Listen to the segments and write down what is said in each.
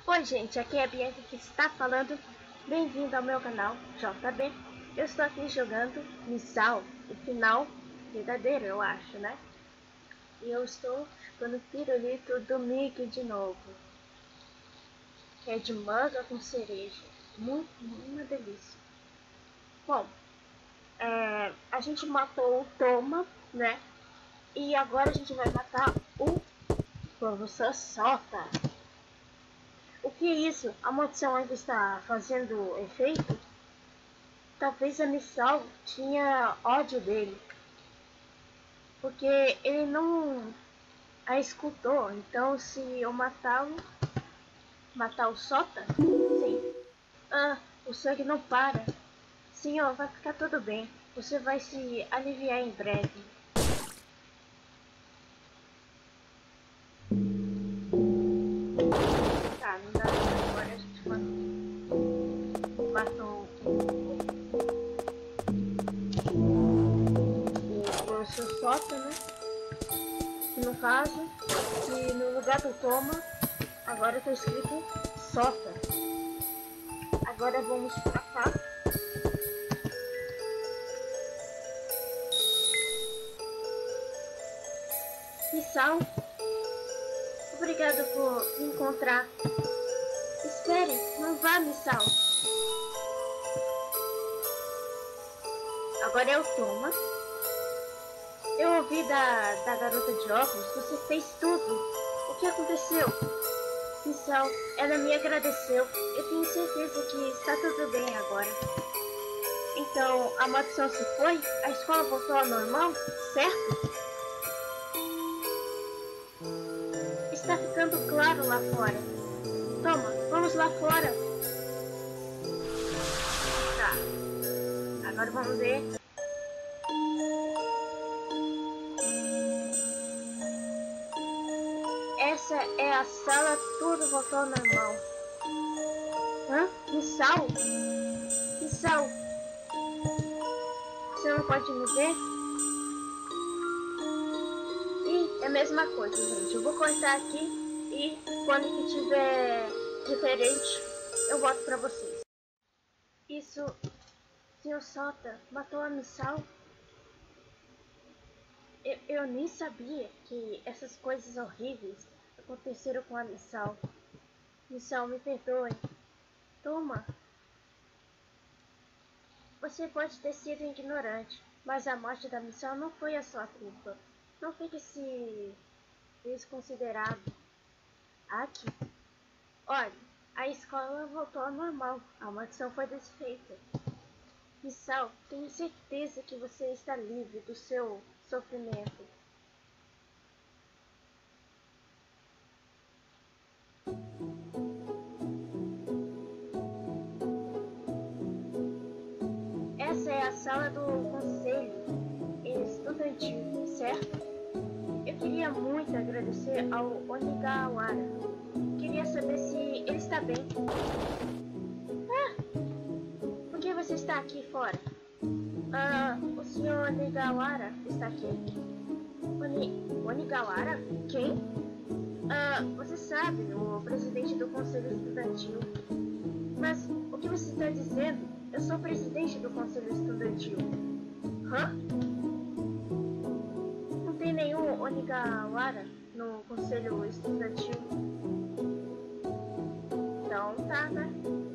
Oi gente, aqui é a Bianca que está falando. Bem-vindo ao meu canal JB. Eu estou aqui jogando Missal, o final verdadeiro, eu acho, né? E eu estou chupando pirulito do Mickey de novo, que é de manga com cereja. Uma delícia. Bom, a gente matou o Toma, né? E agora a gente vai matar o Professor Sota. O que é isso? A maldição ainda está fazendo efeito? Talvez a Missal tinha ódio dele, porque ele não a escutou. Então se eu matá-lo, matar o Sota, sim. O sangue não para. Senhor, vai ficar tudo bem. Você vai se aliviar em breve. Tá, não dá pra agora a gente matou o seu Sota, né? Que no caso, que no lugar do Toma, agora tá escrito Sota. Agora vamos pra cá. Missal, obrigado por me encontrar. Espere, não vá, Missal. Agora é o Toma. Eu ouvi da garota de óculos, você fez tudo. O que aconteceu? Missal, ela me agradeceu. Eu tenho certeza que está tudo bem agora. Então, a maldição se foi? A escola voltou ao normal? Certo? Está ficando claro lá fora. Toma, vamos lá fora. Tá. Agora vamos ver. Essa é a sala, tudo voltou ao normal. Missal? Missal? Você não pode me ver? E é a mesma coisa, gente. Eu vou cortar aqui e quando que tiver diferente, eu volto pra vocês. Isso, Sr. Sota matou a Missal? Eu nem sabia que essas coisas horríveis aconteceram com a Missal. Missal, me perdoe. Toma. Você pode ter sido ignorante, mas a morte da Missal não foi a sua culpa. Não fique se desconsiderado. Aqui. Olha, a escola voltou ao normal. A maldição foi desfeita. Missal, tenho certeza que você está livre do seu sofrimento. Essa é a sala do conselho estudantil, certo? Eu queria muito agradecer ao Onigawara. Queria saber se ele está bem. Por que você está aqui fora? O senhor Onigawara está aqui. Onigawara? Quem? Você sabe, o presidente do conselho estudantil. Mas o que você está dizendo? Eu sou o presidente do conselho estudantil. Não tem nenhum Onigawara no conselho estudantil. Então tá, né?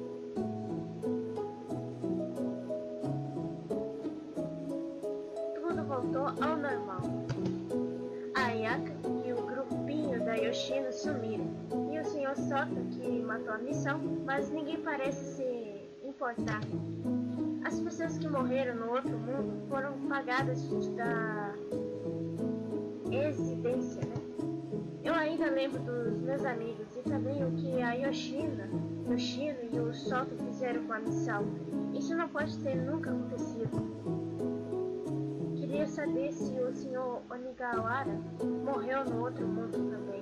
Tudo voltou ao normal. A Ayaka e o grupinho da Yoshino sumiram. E o Sr. Sota que matou a Missal, mas ninguém parece se importar. As pessoas que morreram no outro mundo foram pagadas da residência, né? Eu ainda lembro dos meus amigos e também o que a Yoshino e o Sota fizeram com a Missal. Isso não pode ter nunca acontecido. Queria saber se o Sr. Onigawara morreu no outro mundo também.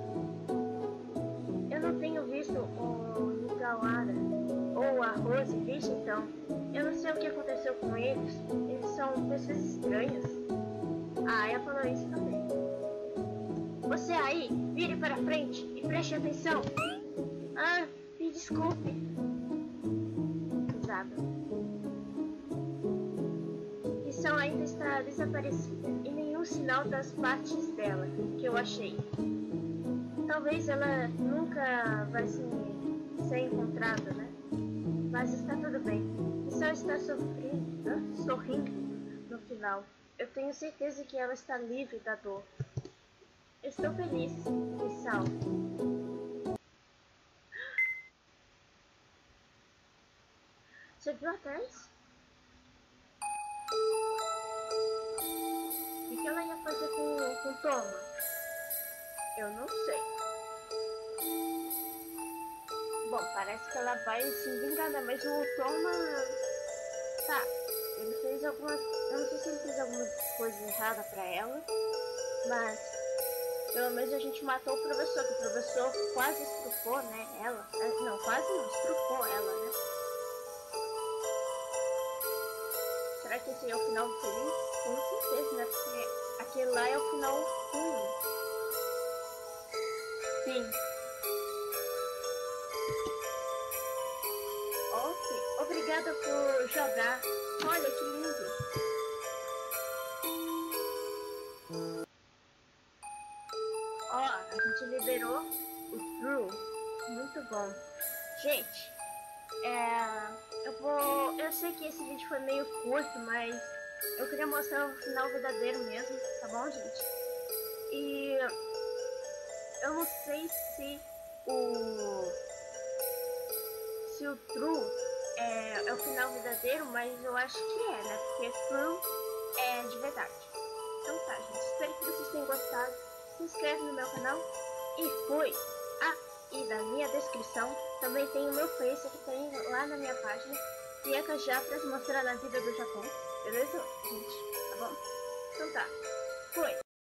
Eu não tenho visto o Onigawara ou a Rose, visto então. Eu não sei o que aconteceu com eles. Eles são pessoas estranhas. A Aya falou isso também. Você aí, vire para frente e preste atenção. Ah, me desculpe. Exato. Missão ainda está desaparecida e nenhum sinal das partes dela que eu achei. Talvez ela nunca vai ser encontrada, né? Mas está tudo bem. Missão está sorrindo no final. Eu tenho certeza que ela está livre da dor. Estou feliz, Missão. Você viu atrás? O que ela ia fazer com Toma? Eu não sei. Bom, parece que ela vai se vingar, né? Mas o Toma... Tá, ele fez algumas... Eu não sei se ele fez alguma coisa errada pra ela, mas pelo menos a gente matou o professor, que o professor quase estrupou, né? Ela. Não, quase não, estrupou ela, né? Será que esse é o final feliz? Com certeza, né? Porque aquele lá é o final ruim. Sim. Ok. Obrigada por jogar. Olha que lindo. Ó, a gente liberou o True. Muito bom. Gente, eu sei que esse vídeo foi meio curto, mas eu queria mostrar o final verdadeiro mesmo, tá bom, gente? E eu não sei se o True é o final verdadeiro, mas eu acho que é, né? Porque True é de verdade. Então tá, gente. Espero que vocês tenham gostado. Se inscreve no meu canal e fui! E na minha descrição também tem o meu Face que tem lá na minha página, Bianca Jafras mostrando a vida do Japão. Beleza, gente? Tá bom? Então tá. Fui!